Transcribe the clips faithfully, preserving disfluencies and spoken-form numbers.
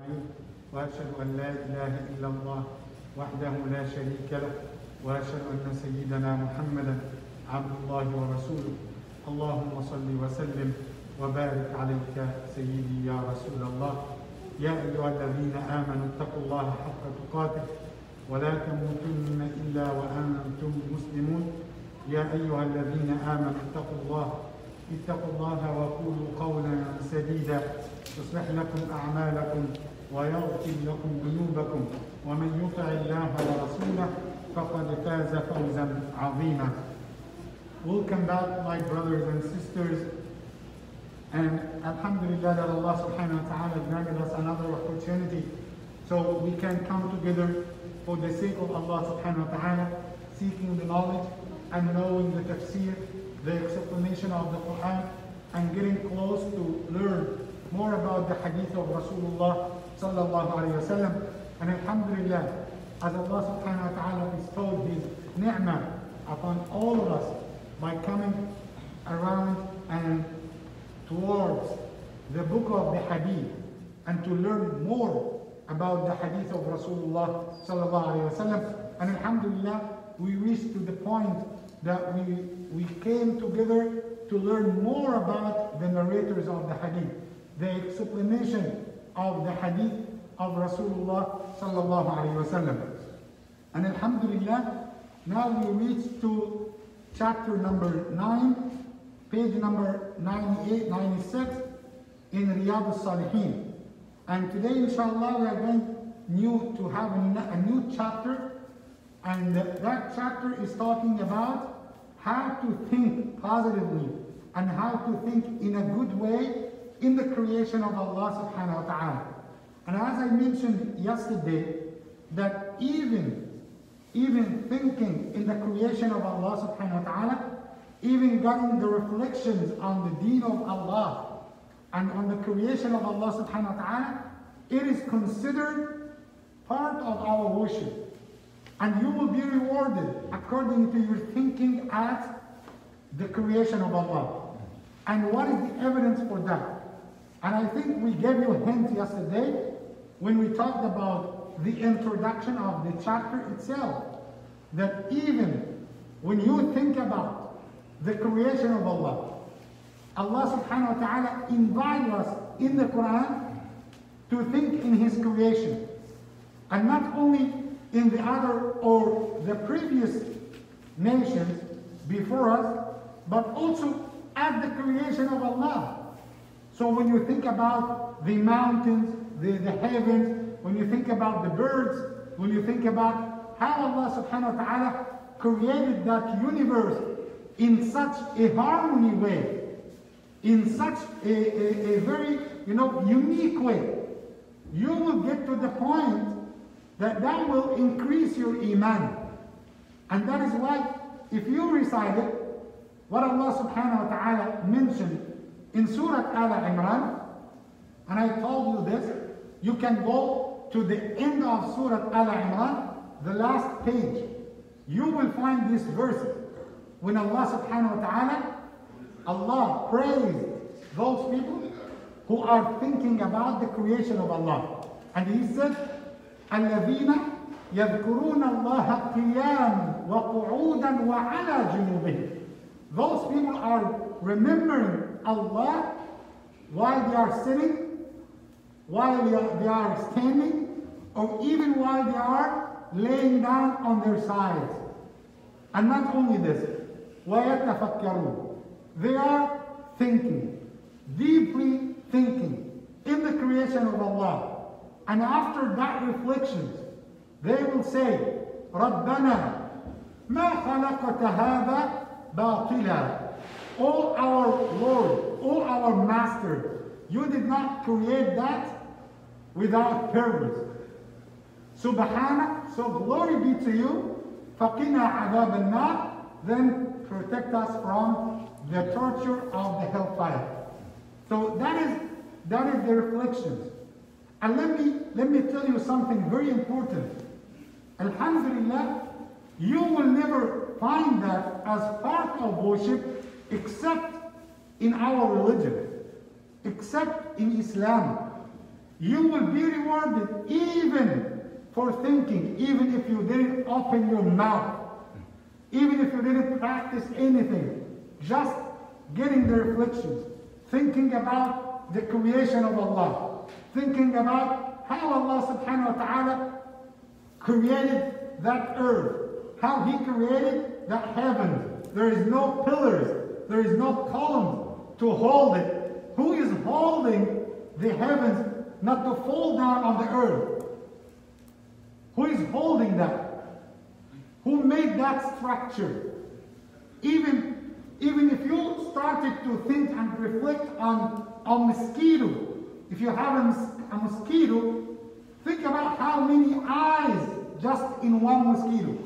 وأشهد أن لا إله إلا الله وحده لا شريك له وأشهد أن سيدنا محمدا عبد الله ورسوله. اللهم صل وسلم وبارك عليك سيدي يا رسول الله. يا أيها الذين آمنوا اتقوا الله حق تقاته ولا تموتن إلا وأنتم مسلمون. يا أيها الذين آمنوا اتقوا الله اتقوا الله وقولوا قولا سديدا يصلح لكم أعمالكم ويغفر لكم ذنوبكم ومن يطع الله ورسوله فقد فاز فوزا عظيما. Welcome back, my brothers and sisters, and alhamdulillah that Allah subhanahu wa ta'ala granted us another opportunity so we can come together for the sake of Allah subhanahu wa ta'ala, seeking the knowledge and knowing the tafsir, the explanation of the Quran, and getting close to learn more about the hadith of Rasulullah sallallahu alayhi wa sallam. And alhamdulillah, as Allah subhanahu wa ta'ala bestowed His ni'mah upon all of us by coming around and towards the book of the hadith and to learn more about the hadith of Rasulullah sallallahu alayhi wa sallam. And alhamdulillah, we reached to the point that we, we came together to learn more about the narrators of the hadith, the explanation of the hadith of Rasulullah sallallahu alayhi wa sallam. And alhamdulillah, now we reach to chapter number nine, page number ninety-eight, ninety-six in Riyadh al-Salihin. And today, inshallah, we are going new to have a, a new chapter, and that chapter is talking about how to think positively and how to think in a good way in the creation of Allah subhanahu wa ta'ala. And as I mentioned yesterday, that even, even thinking in the creation of Allah subhanahu wa ta'ala, even getting the reflections on the deen of Allah and on the creation of Allah subhanahu wa ta'ala, it is considered part of our worship. And you will be rewarded according to your thinking at the creation of Allah. And what is the evidence for that? And I think we gave you a hint yesterday when we talked about the introduction of the chapter itself, that even when you think about the creation of Allah, Allah subhanahu wa ta'ala invites us in the Quran to think in His creation. And not only in the other or the previous nations before us, but also at the creation of Allah. So when you think about the mountains, the, the heavens, when you think about the birds, when you think about how Allah subhanahu wa ta'ala created that universe in such a harmony way, in such a, a, a very, you know, unique way, you will get to the point that that will increase your iman. And that is why if you recited what Allah subhanahu wa ta'ala mentioned in Surah Al-Imran, and I told you this, you can go to the end of Surah Al-Imran, the last page. You will find this verse when Allah subhanahu wa ta'ala, Allah praised those people who are thinking about the creation of Allah. And He said, الذين يذكرون الله قياما وقعودا وعلى جنوبهم. Those people are remembering Allah while they are sitting, while they are, they are standing, or even while they are laying down on their sides. And not only this, ويتفكرون. They are thinking, deeply thinking in the creation of Allah. And after that reflections, they will say, رَبَّنَا مَا خَلَقْتَ هَذَا بَاطِلًا. O our Lord, O our Master, you did not create that without purpose. Subhanak, so glory be to you. فَقِنَا عَذَابَ النَّارِ. Then protect us from the torture of the hellfire. So that is, that is the reflections. And let me, let me tell you something very important. Alhamdulillah, you will never find that as part of worship except in our religion, except in Islam. You will be rewarded even for thinking, even if you didn't open your mouth, even if you didn't practice anything, just getting the reflections, thinking about the creation of Allah, thinking about how Allah subhanahu wa ta'ala created that earth, how He created the heavens. There is no pillars, there is no columns to hold it. Who is holding the heavens not to fall down on the earth? Who is holding that? Who made that structure? Even, even if you started to think and reflect on a mosquito, if you have a, mos a mosquito, think about how many eyes just in one mosquito.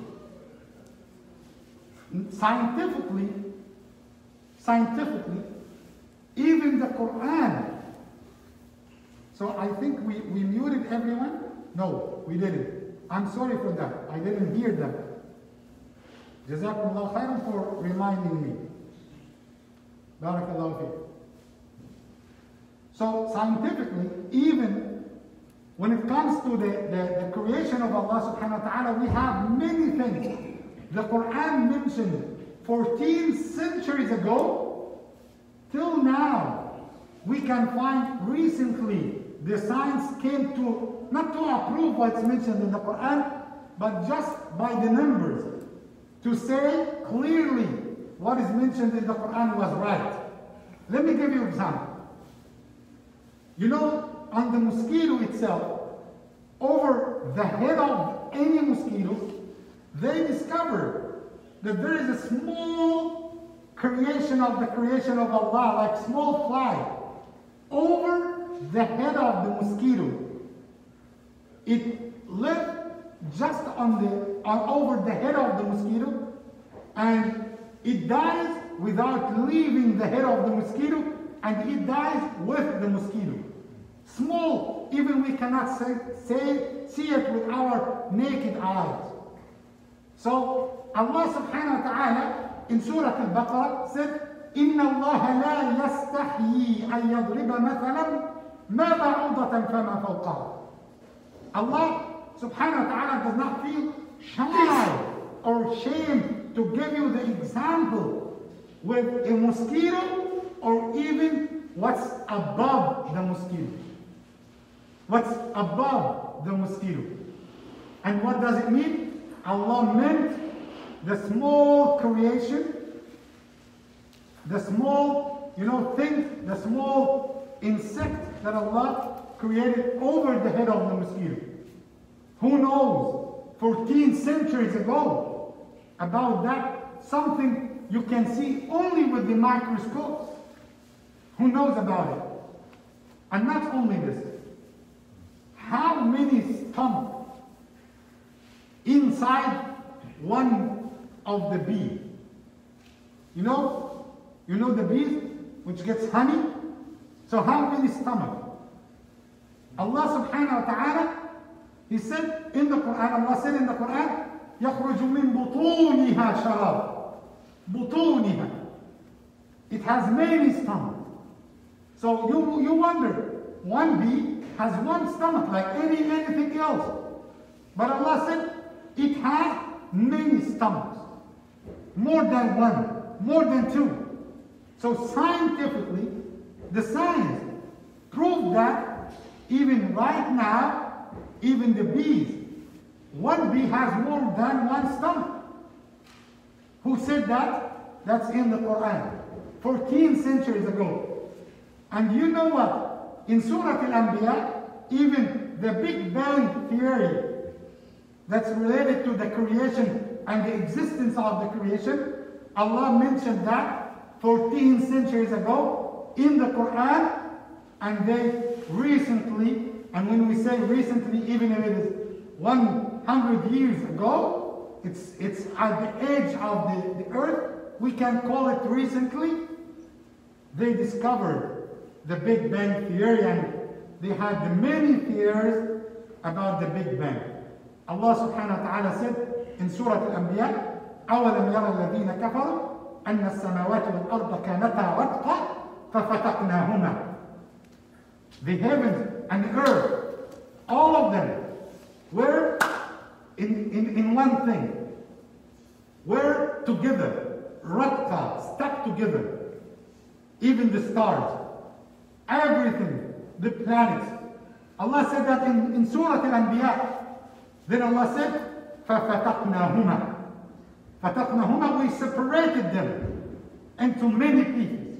Scientifically, scientifically, even the Quran. So I think we, we muted everyone? No, we didn't. I'm sorry for that. I didn't hear that. Jazakumullah khairan for reminding me. Barakallahu feek. So scientifically, even when it comes to the, the, the creation of Allah subhanahu wa ta'ala, we have many things. The Quran mentioned fourteen centuries ago, till now, we can find recently the science came to, not to approve what's mentioned in the Quran, but just by the numbers, to say clearly what is mentioned in the Quran was right. Let me give you an example. You know, on the mosquito itself, over the head of any mosquito, they discovered that there is a small creation of the creation of Allah, like small fly, over the head of the mosquito. It lived just on the on over the head of the mosquito, and it dies without leaving the head of the mosquito, and it dies with the mosquito. Small, even we cannot say, say see it with our naked eyes. So Allah subhanahu wa ta'ala in Surah Al-Baqarah said, إِنَّ اللَّهَ لَا يَسْتَحْيِي أَن يَضْرِبَ مَثَلًا مَا بَعُوضَةً فَمَا فَوْقَهَا. Allah subhanahu wa ta'ala does not feel shy or shame to give you the example with a mosquito or even what's above the mosquito. What's above the mosquito. And what does it mean? Allah meant the small creation, the small, you know, thing, the small insect that Allah created over the head of the mosquito. Who knows, fourteen centuries ago, about that, something you can see only with the microscope. Who knows about it? And not only this, how many stomachs inside one of the bee? You know, you know the bee which gets honey? So how many stomachs? Allah subhanahu wa ta'ala, He said in the Quran, Allah said in the Quran, يَخْرُجُ مِن بُطُونِهَا شَرَابٌ. بُطُونِهَا. It has many stomachs. So you, you wonder, one bee has one stomach like any anything else. But Allah said, it has many stomachs. More than one, more than two. So scientifically, the science proved that even right now, even the bees, one bee has more than one stomach. Who said that? That's in the Quran, fourteen centuries ago. And you know what? In Surah Al-Anbiya, even the Big Bang Theory that's related to the creation and the existence of the creation, Allah mentioned that fourteen centuries ago in the Quran, and they recently, and when we say recently, even if it is one hundred years ago, it's, it's at the edge of the, the earth, we can call it recently, they discovered the Big Bang Theory, and they had the many theories about the Big Bang. Allah subhanahu wa ta'ala said in Surah Al-Anbiya, أَوَلَمْ يَرَ الَّذِينَ كَفَرُوا أَنَّ السَّمَاوَاتِ وَالْأَرْضَ كَانَتَا رَتْقًا فَفَتَقْنَاهُمَا. The heavens and earth, all of them were in, in, in one thing. Were together, rabta, stuck together. Even the stars, everything, the planets. Allah said that in, in Surah Al-Anbiya. Then Allah said, فَفَتَقْنَاهُمَا. فَتَقْنَاهُمَا, we separated them into many pieces.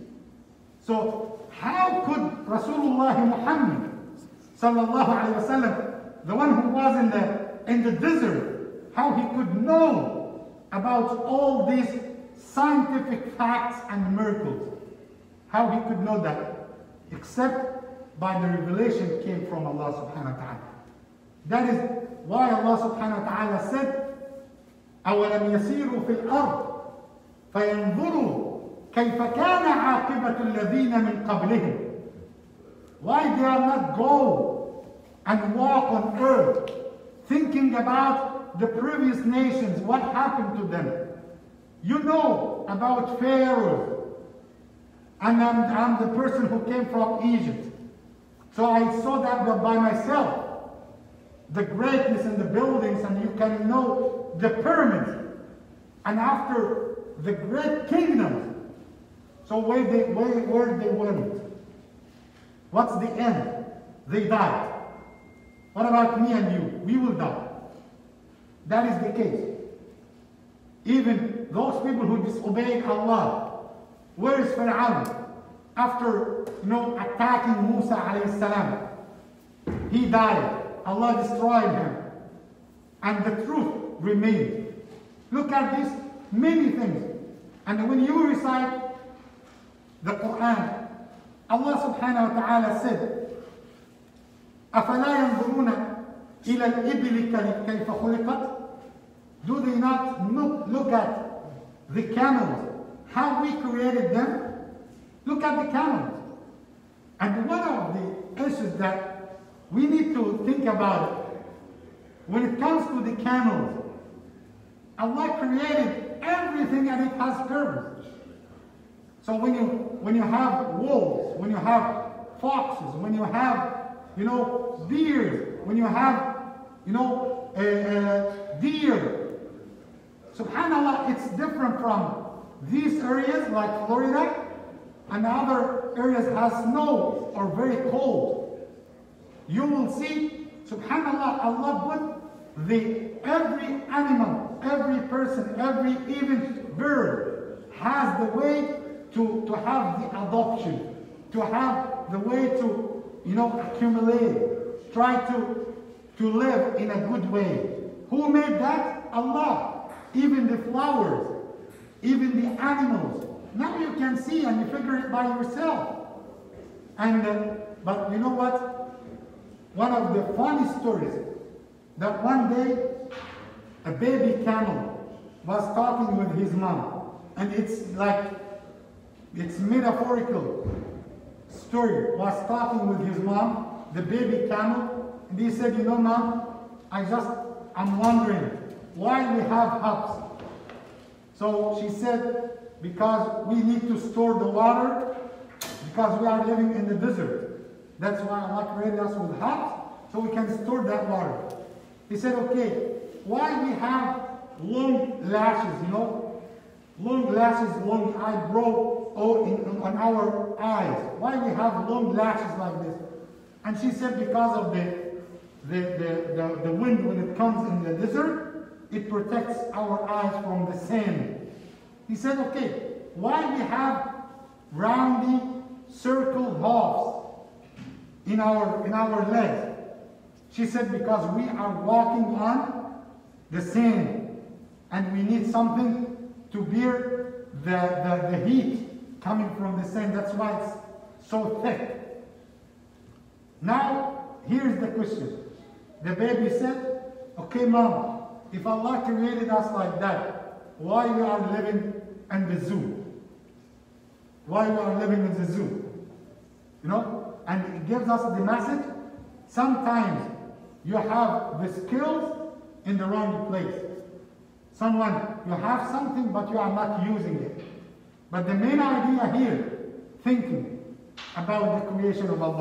So how could Rasulullah Muhammad sallallahu alayhi wa sallam, the one who was in the, in the desert, how he could know about all these scientific facts and miracles? How he could know that? Except by the revelation came from Allah subhanahu wa ta'ala. That is why Allah subhanahu wa ta'ala said, أَوَلَمْ يَسِيرُوا فِي الْأَرْضِ فَيَنْظُرُوا كَيْفَ كَانَ عَاقِبَةُ الَّذِينَ مِنْ قَبْلِهِمْ. Why they are not go and walk on earth thinking about the previous nations, what happened to them. You know about Pharaoh. And I'm, I'm the person who came from Egypt. So I saw that by myself. The greatness in the buildings, and you can know the pyramids. And after the great kingdoms. So where they, where, where they went? What's the end? They died. What about me and you? We will die. That is the case. Even those people who disobeyed Allah. Where is Fir'aun? After, you know, attacking Musa alayhi salam, he died. Allah destroyed him. And the truth remained. Look at this, many things. And when you recite the Quran, Allah subhanahu wa ta'ala said, أَفَلَا يَنْظُرُونَ إِلَى الْإِبِلِ كَيْفَ خُلِقَتْ. Do they not look, look at the camels, how we created them? Look at the camels. And one of the issues that we need to think about it, when it comes to the camels, Allah created everything and it has purpose. So when you when you have wolves, when you have foxes, when you have, you know, deers, when you have, you know, uh, uh, deer, subhanallah, it's different from these areas like Florida, and other areas has snow or very cold. You will see, subhanallah, Allah put the every animal, every person, every even bird has the way to, to have the adoption, to have the way to, you know, accumulate, try to, to live in a good way. Who made that? Allah. Even the flowers, even the animals. Now you can see and you figure it by yourself. And uh, but you know what? One of the funny stories, that one day a baby camel was talking with his mom. And it's like, it's metaphorical story. Was talking with his mom, the baby camel. And he said, you know, Mom, I just, I'm wondering why we have hubs. So she said, because we need to store the water, because we are living in the desert. That's why Allah created us with hubs, so we can store that water. He said, okay, why we have long lashes, you know? Long lashes, long eyebrow oh, in, on our eyes. Why we have long lashes like this? And she said, because of the, the, the, the, the wind when it comes in the desert, it protects our eyes from the sand. He said, okay, why we have roundy circle hoofs in our, in our legs? She said, because we are walking on the sand and we need something to bear the, the, the heat coming from the sand. That's why it's so thick. Now, here's the question. The baby said, okay, Mom, if Allah created us like that, why we are living in the zoo? Why we are living in the zoo? You know? And it gives us the message, sometimes you have the skills in the wrong place. Someone, you have something but you are not using it. But the main idea here, thinking about the creation of Allah.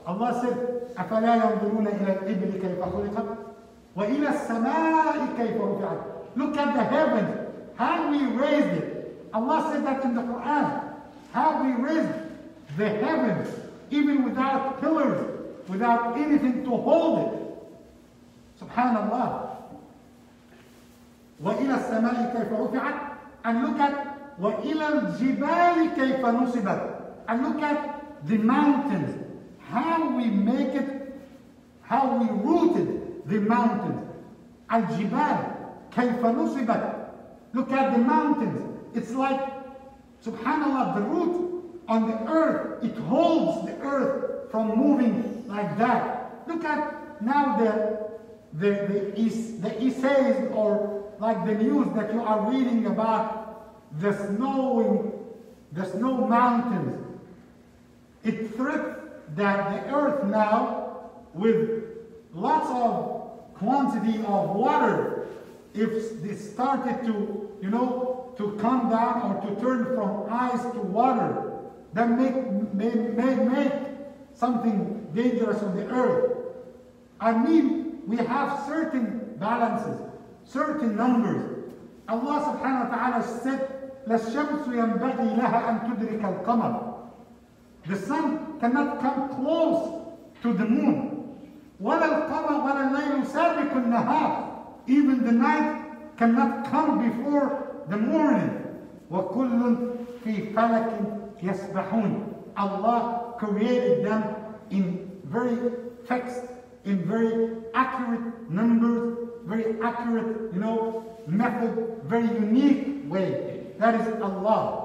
Allah said, أَفَلَا يَنْظُرُونَ إِلَى الْإِبْلِ كَيْفَ خُلِقَتْ وَإِلَى السَّمَاءِ كَيْفَ رُفِعَتْ. Look at the heavens, how we raised it. Allah said that in the Quran, how we raised the heavens, even without pillars, without anything to hold it. Subhanallah. وَإِلَى السَّمَاءِ كَيْفَ رُفِعَتْ. And look at وَإِلَى الْجِبَالِ كَيْفَ نُصِبَتْ. And look at the mountains, how we make it, how we rooted the mountains. Al-Jibal كَيْفَ نُصِبَتْ. Look at the mountains. It's like, subhanallah, the root on the earth, it holds the earth from moving like that. Look at now the, the, the, the essays or like the news that you are reading about the snowing, the snow mountains. It threats that the earth now, with lots of quantity of water, if it started to, you know, to come down or to turn from ice to water, that make, may, may make something dangerous on the earth. I mean, we have certain balances, certain numbers. Allah subhanahu wa ta'ala said, لَلشَّمْسُ يَنْبَغِي لَهَا أَن تُدْرِكَ الْقَمَرِ. The sun cannot come close to the moon. وَلَا الْقَمَرُ وَلَا اللَّيْلُ سَابِقُ النَّهَارِ. Even the night cannot come before the morning. وَكُلٌّ فِي فَلَكٍ يَسْبَحُونَ. Allah created them in very fixed, in very accurate numbers, very accurate, you know, method, very unique way. That is Allah.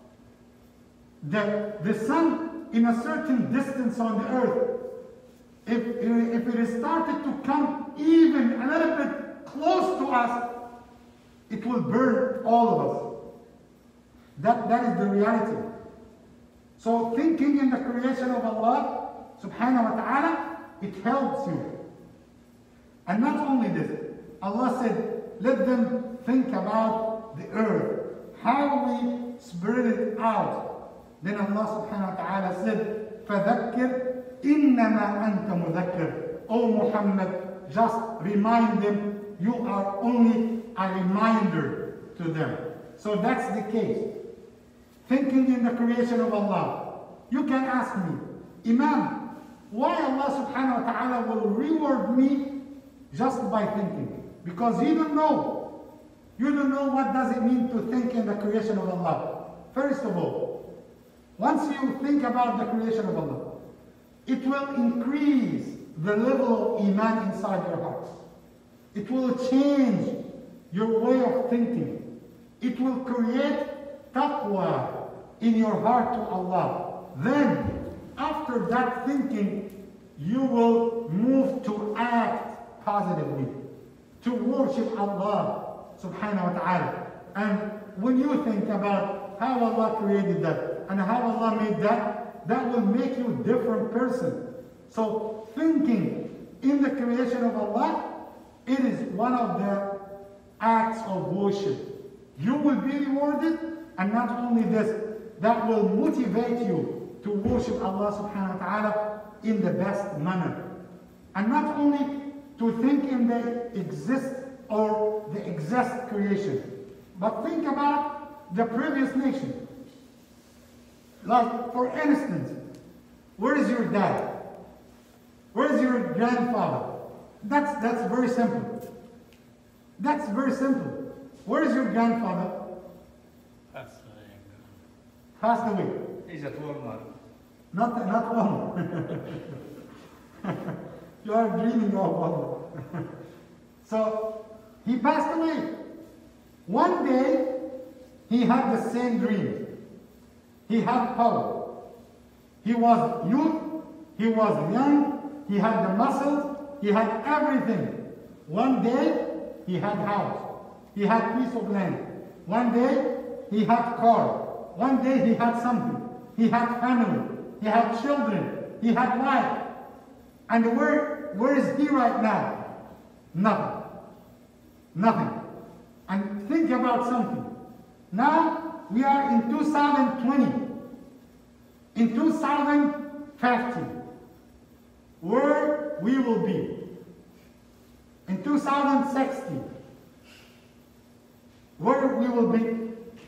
The, the sun in a certain distance on the earth, if, if it is started to come even a little bit close to us, it will burn all of us. That, that is the reality. So thinking in the creation of Allah subhanahu wa ta'ala, it helps you. And not only this, Allah said, let them think about the earth, how we spread it out. Then Allah subhanahu wa ta'ala said, فَذَكِّرْ إِنَّمَا أَنْتَ مُذَكِّرْ. O Muhammad, just remind them, you are only a reminder to them. So that's the case. Thinking in the creation of Allah. You can ask me, Imam, why Allah subhanahu wa ta'ala will reward me just by thinking? Because you don't know. You don't know what does it mean to think in the creation of Allah. First of all, once you think about the creation of Allah, it will increase the level of iman inside your heart. It will change your way of thinking. It will create taqwa in your heart to Allah. Then, after that thinking, you will move to act positively, to worship Allah subhanahu wa ta'ala. And when you think about how Allah created that, and how Allah made that, that will make you a different person. So thinking in the creation of Allah, it is one of the acts of worship. You will be rewarded, and not only this, that will motivate you to worship Allah subhanahu wa ta'ala in the best manner. And not only to think in the exist or the exist creation, but think about the previous nation. Like, for instance, where is your dad? Where is your grandfather? That's, that's very simple. That's very simple. Where is your grandfather? Passed away. Passed away. He's at Walmart. Not, not Walmart. You are dreaming of Walmart. So, he passed away. One day, he had the same dream. He had power. He was youth, he was young, he had the muscles, he had everything. One day, he had house. He had piece of land. One day, he had car. One day, he had something. He had family. He had children. He had wife. And where, where is he right now? Nothing. Nothing. And think about something. Now, we are in two thousand twenty. In two thousand fifty, where we will be. In two thousand sixty, where we will be?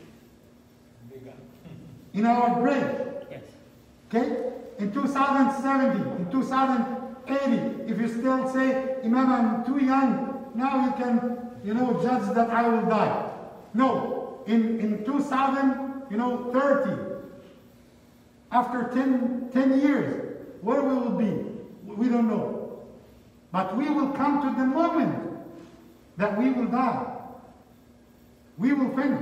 In our grave. Yes. Okay? In two thousand seventy, in two thousand eighty, if you still say, Imam, I'm too young, now you can, you know, judge that I will die. No. In, in two thousand, you know, thirty, after ten, ten years, where we will be, we don't know. But we will come to the moment that we will die. We will finish.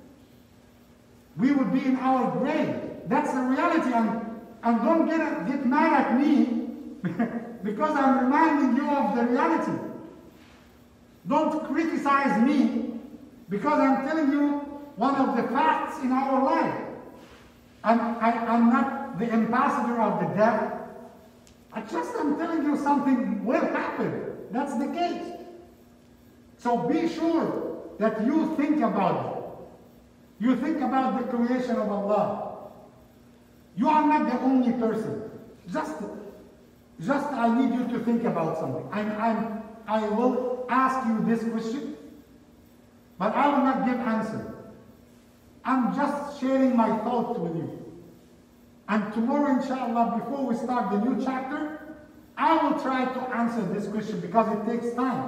We will be in our grave. That's the reality. And, and don't get, get mad at me because I'm reminding you of the reality. Don't criticize me because I'm telling you one of the facts in our life. I'm, I, I'm not the ambassador of the death. I just am telling you something will happen. That's the case. So be sure that you think about it. You think about the creation of Allah. You are not the only person. Just, just I need you to think about something. I'm, I'm, I will ask you this question, but I will not give answer. I'm just sharing my thoughts with you. And tomorrow, inshallah, before we start the new chapter, I will try to answer this question because it takes time.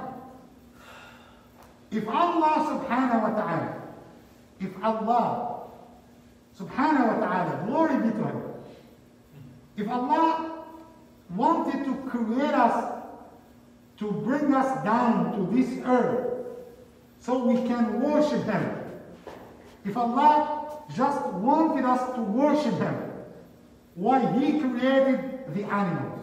If Allah subhanahu wa ta'ala, if Allah subhanahu wa ta'ala, glory be to Him, if Allah wanted to create us, to bring us down to this earth so we can worship Him, if Allah just wanted us to worship Him, why He created the animals?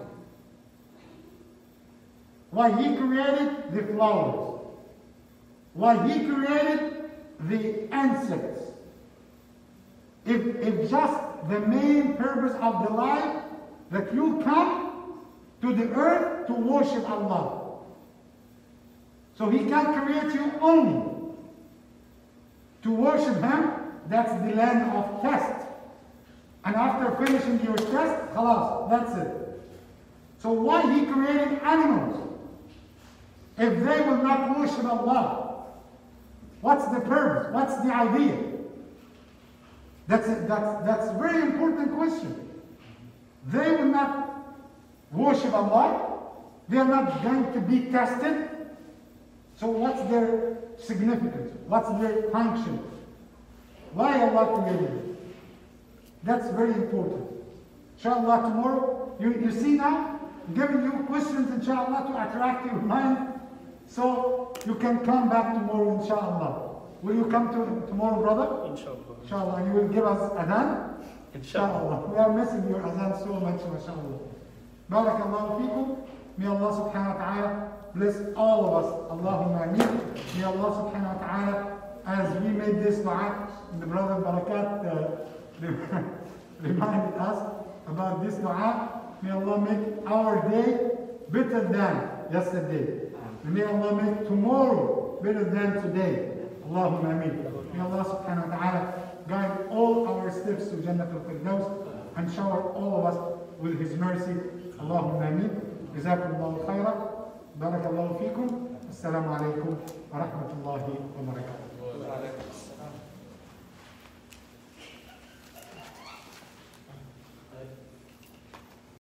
Why He created the flowers? Why He created the insects? If, if just the main purpose of the life that you come to the earth to worship Allah. So He can create you only to worship Him. That's the land of test. And after finishing your test, khalas, that's it. So why He created animals? If they will not worship Allah, what's the purpose? What's the idea? That's a, that's, that's a very important question. They will not worship Allah. They are not going to be tested. So what's their significance? What's their function? Why Allah created it? That's very important. Inshallah, tomorrow, you, you see now, I'm giving you questions, inshallah, to attract your mind, so you can come back tomorrow, inshallah. Will you come to tomorrow, brother? Inshallah. Inshallah, and you will give us adhan? Inshallah. We are missing your adhan so much, mashallah. Barakallahu feekum. May Allah subhanahu wa ta'ala bless all of us. Allahumma ameen. May Allah subhanahu wa ta'ala, as we made this dua, the brother Barakat uh, reminded us about this dua. May Allah make our day better than yesterday. And may Allah make tomorrow better than today. Allahumma ameen. May Allah subhanahu wa ta'ala guide all our steps to Jannah al-Firdaus and shower all of us with His mercy. Allahumma ameen. Jazakumullahu khairan. Barakallahu feekum. Assalamu alaikum wa rahmatullahi wa barakatuh.